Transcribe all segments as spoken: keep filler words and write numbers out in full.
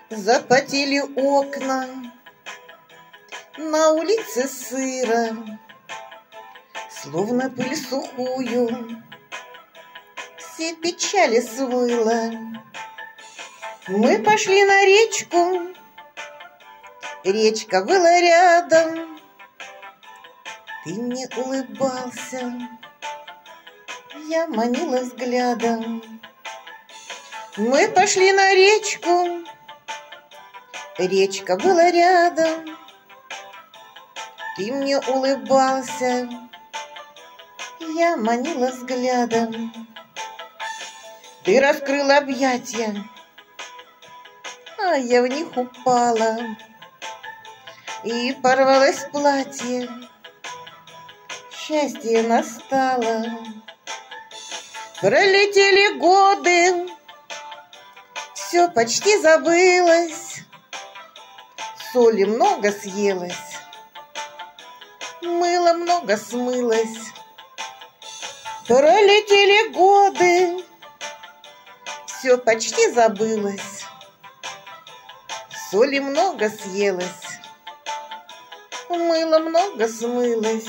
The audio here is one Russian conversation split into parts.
Запотели окна, на улице сыро, словно пыль сухую, все печали смыло. Мы пошли на речку, речка была рядом, ты мне улыбался, я манила взглядом. Мы пошли на речку, речка была рядом, ты мне улыбался, я манила взглядом. Ты раскрыл объятия, а я в них упала, и порвалось платье, счастье настало. Пролетели годы, все почти забылось, соли много съелось, мыло много смылось. Пролетели годы, все почти забылось, соли много съелось, мыло много смылось.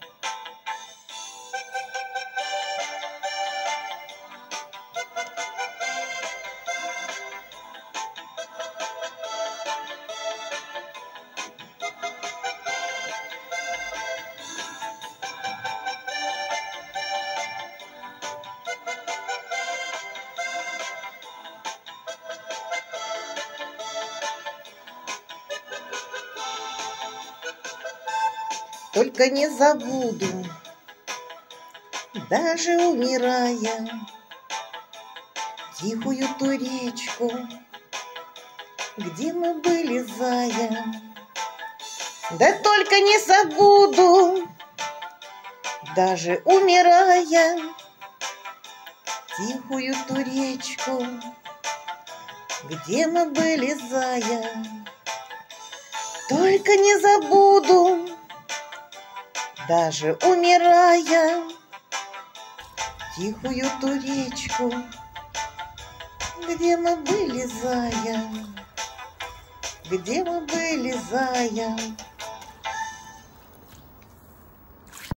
Только не забуду, даже умирая, тихую ту речку, где мы были, зая. Да только не забуду, даже умирая, тихую ту речку, где мы были, зая. Только не забуду, даже умирая, тихую ту речку, где мы были, зая, где мы были, зая.